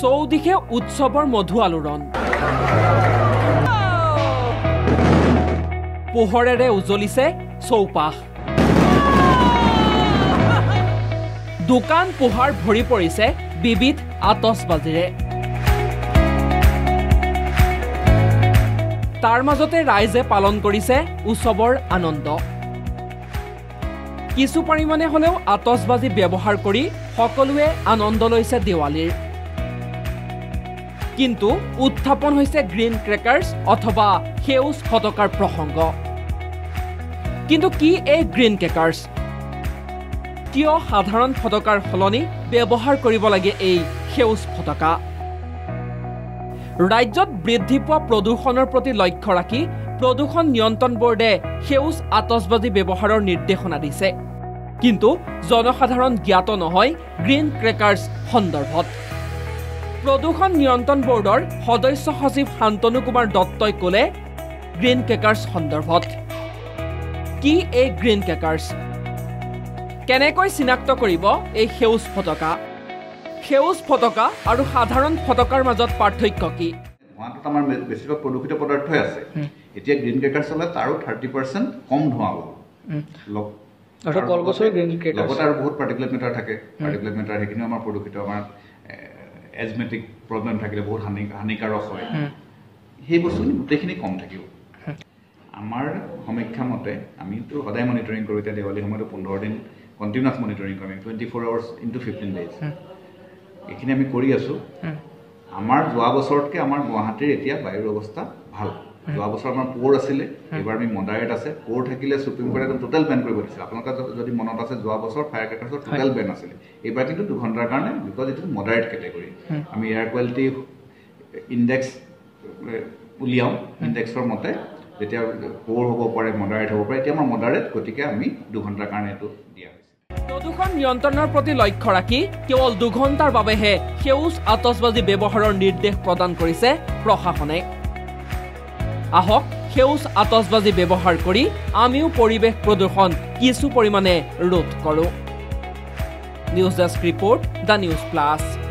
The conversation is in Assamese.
চৌদিশে উৎসৱৰ মধু আলোড়ন পোহৰেৰে উজ্বলিছে চৌপাশ দোকান পোহাৰ ভৰি পৰিছে বিবিধ আতচবাজিৰে তাৰ মাজতে ৰাইজে পালন কৰিছে উৎসৱৰ আনন্দ কিছু পৰিমাণে হলেও আতচবাজি ব্যৱহাৰ কৰি সকলোৱে আনন্দ লৈছে দিৱালীৰ কিন্তু উত্থাপন হৈছে গ্ৰীণ ক্ৰেকাৰ্ছ অথবা সেউজ ফটকাৰ প্ৰসংগ কিন্তু কি এই গ্ৰীণ ক্ৰেকাৰ্ছ কিয় সাধাৰণ ফটকাৰ সলনি ব্যৱহাৰ কৰিব লাগে এই সেউজ ফটকা ৰাজ্যত বৃদ্ধি পোৱা প্ৰদূষণৰ প্ৰতি লক্ষ্য ৰাখি প্ৰদূষণ নিয়ন্ত্ৰণ বোৰ্ডে সেউজ আতচবাজি ব্যৱহাৰৰ নিৰ্দেশনা দিছে কিন্তু জনসাধাৰণ জ্ঞাত নহয় গ্ৰীণ ক্ৰেকাৰ্ছ সন্দৰ্ভত প্ৰদূষণ নিয়ন্ত্ৰণ বোৰ্ডৰ সদস্য সচিব শান্তনু কুমাৰ দত্তই ক'লে গ্ৰীণ ক্ৰেকাৰ্ছ সন্দৰ্ভত কি এই গ্ৰীণ ক্ৰেকাৰ্ছ কেনেকৈ চিনাক্ত কৰিব এই সেউজ ফটকা আৰু সাধাৰণ ফটকাৰ মাজত পাৰ্থক্য কি ধোঁৱাটোত আমাৰ বেছিভাগ প্ৰদূষিত পদাৰ্থই আছে এতিয়া গ্ৰীণ ক্ৰেকাৰ্ছ হ'লে তাৰো 30% কম ধোঁৱা হ'ব অৰ্থাৎ কলগছৰ গ্ৰীণ ক্ৰেকাৰ্ছ লগতে আৰু বহুত পাৰ্টিকুলেট মেটাৰ থাকে পাৰ্টিকুলেট মেটাৰ সেইখিনিও আমাৰ প্ৰদূষিত আমাৰ এজমেটিক প্ৰব্লেম থাকিলে বহুত হানিকাৰক হয় সেই বস্তুখিনি গোটেইখিনি কম থাকিব আমাৰ সমীক্ষা মতে আমিতো সদায় মনিটৰিং কৰোঁ এতিয়া দেৱালী সময়তো 15 দিন কণ্টিনিউৱাছ মনিটৰিং কৰোঁ 24 আৱাৰ্ছ ইনটু 15 ডেজ এইখিনি আমি কৰি আছোঁ আমাৰ যোৱা বছৰতকৈ আমাৰ গুৱাহাটীৰ এতিয়া বায়ুৰ অৱস্থা ভাল যোৱা বছৰ আমাৰ পোৰ আছিলে এইবাৰ আমি মডাৰেট আছে পোৰ থাকিলে সুপ্ৰিম কোৰ্টে একদম টোটেল বেন কৰিব দিছিল আপোনালোকৰ যদি মনত আছে যোৱা বছৰ ফায়াৰ ক্ৰেকাৰ্ছৰ টোটেল বেন আছিলে এইবাৰ কিন্তু 2 ঘণ্টাৰ কাৰণে because it is moderate category আমি এয়াৰ কোৱালিটি ইণ্ডেক্স উলিয়াওঁ ইণ্ডেক্সৰ মতে যেতিয়া পোৰ হ'ব পাৰে মডাৰেট হ'ব পাৰে এতিয়া আমাৰ মডাৰেট গতিকে আমি 2 ঘণ্টাৰ কাৰণে এইটো দিয়া হৈছে প্ৰদূষণ নিয়ন্ত্ৰণৰ প্ৰতি লক্ষ্য ৰাখি কেৱল 2 ঘণ্টাৰ বাবেহে সেউজ আতচবাজি ব্যৱহাৰৰ নিৰ্দেশ প্ৰদান কৰিছে প্ৰশাসনে আহক সেউজ আতচবাজি ব্যৱহাৰ কৰি আমিও পৰিৱেশ প্ৰদূষণ কিছু পৰিমাণে ৰোধ কৰোঁ news desk report the news plus